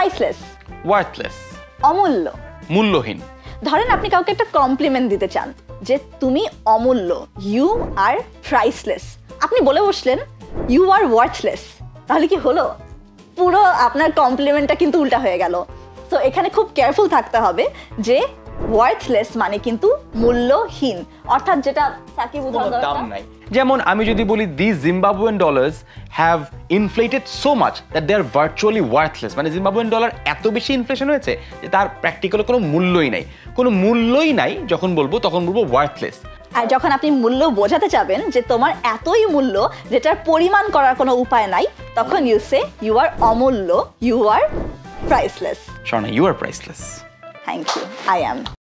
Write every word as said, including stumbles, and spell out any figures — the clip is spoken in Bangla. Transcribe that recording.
প্রাইসলেস ওয়ার্থলেস অমূল্য মূল্যহীন ধরেন আপনি কাউকে একটা কমপ্লিমেন্ট দিতে চান যে তুমি অমূল্য ইউ আর প্রাইসলেস আপনি বলে বসলেন ইউ আর ওয়ার্থলেস তাহলে কি হলো পুরো আপনার কমপ্লিমেন্টটা কিন্তু উল্টা হয়ে গেল সো এখানে খুব কেয়ারফুল থাকতে হবে যে ওয়ার্থলেস মানে কিন্তু মূল্যহীন অর্থাৎ যেটা সাকিব উদাহরণ নাই যেমন আমি যদি বলি this Zimbabwean dollars have inflated so much that they are virtually worthless মানে জিম্বাবুয়ান ডলার এত বেশি ইনফ্লেশন হয়েছে যে তার প্র্যাকটিক্যালি কোনো মূল্যই নাই কোনো মূল্যই নাই যখন বলবো তখন বলবো ওয়ার্থলেস আর যখন আপনি মূল্য বোঝাতে চাবেন যে তোমার এতই মূল্য যেটার পরিমাণ করার কোনো উপায় নাই তখন ইউ সে ইউ আর অমূল্য ইউ আর প্রাইসলেস শোনা you are priceless thank you I am